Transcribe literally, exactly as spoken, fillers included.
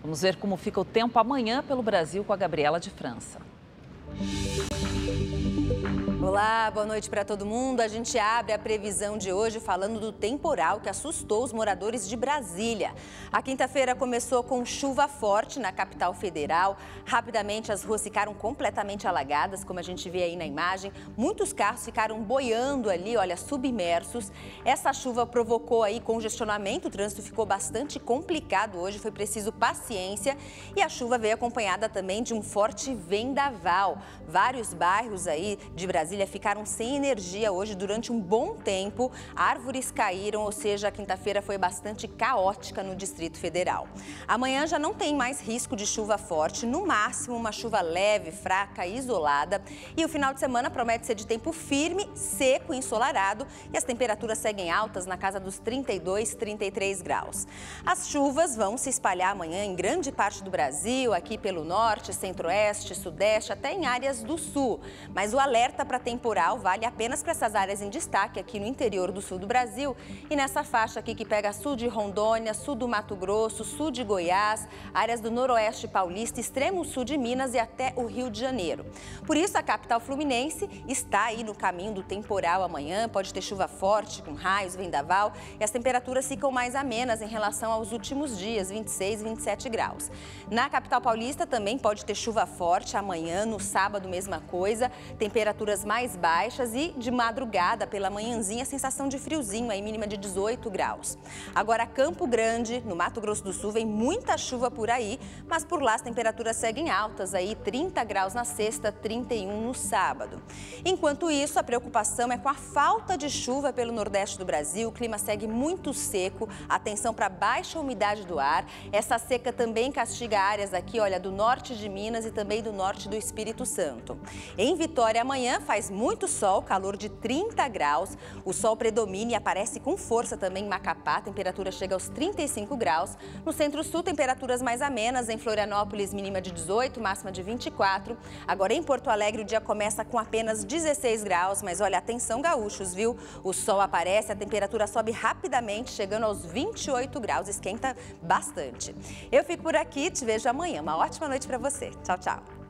Vamos ver como fica o tempo amanhã pelo Brasil com a Gabriela de França. Olá, boa noite para todo mundo. A gente abre a previsão de hoje falando do temporal que assustou os moradores de Brasília. A quinta-feira começou com chuva forte na capital federal. Rapidamente as ruas ficaram completamente alagadas, como a gente vê aí na imagem. Muitos carros ficaram boiando ali, olha, submersos. Essa chuva provocou aí congestionamento, o trânsito ficou bastante complicado hoje, foi preciso paciência. E a chuva veio acompanhada também de um forte vendaval. Vários bairros aí de Brasília ficaram sem energia hoje durante um bom tempo. Árvores caíram, ou seja, a quinta-feira foi bastante caótica no Distrito Federal. Amanhã já não tem mais risco de chuva forte, no máximo uma chuva leve, fraca, isolada. E o final de semana promete ser de tempo firme, seco e ensolarado. E as temperaturas seguem altas na casa dos trinta e dois, trinta e três graus. As chuvas vão se espalhar amanhã em grande parte do Brasil, aqui pelo norte, centro-oeste, sudeste, até em áreas do sul. Mas o alerta para temporal vale apenas para essas áreas em destaque aqui no interior do sul do Brasil e nessa faixa aqui que pega sul de Rondônia, sul do Mato Grosso, sul de Goiás, áreas do noroeste paulista, extremo sul de Minas e até o Rio de Janeiro. Por isso a capital fluminense está aí no caminho do temporal amanhã, pode ter chuva forte com raios, vendaval e as temperaturas ficam mais amenas em relação aos últimos dias, vinte e seis, vinte e sete graus. Na capital paulista também pode ter chuva forte amanhã, no sábado mesma coisa, temperaturas mais mais baixas e de madrugada pela manhãzinha, sensação de friozinho, aí mínima de dezoito graus. Agora Campo Grande, no Mato Grosso do Sul, vem muita chuva por aí, mas por lá as temperaturas seguem altas, aí trinta graus na sexta, trinta e um no sábado. Enquanto isso, a preocupação é com a falta de chuva pelo nordeste do Brasil, o clima segue muito seco, atenção para baixa umidade do ar. Essa seca também castiga áreas aqui, olha, do norte de Minas e também do norte do Espírito Santo. Em Vitória, amanhã faz muito sol, calor de trinta graus. O sol predomina e aparece com força também em Macapá. A temperatura chega aos trinta e cinco graus. No centro-sul, temperaturas mais amenas. Em Florianópolis, mínima de dezoito, máxima de vinte e quatro. Agora, em Porto Alegre, o dia começa com apenas dezesseis graus. Mas olha, atenção gaúchos, viu? O sol aparece, a temperatura sobe rapidamente, chegando aos vinte e oito graus. Esquenta bastante. Eu fico por aqui, te vejo amanhã. Uma ótima noite para você. Tchau, tchau.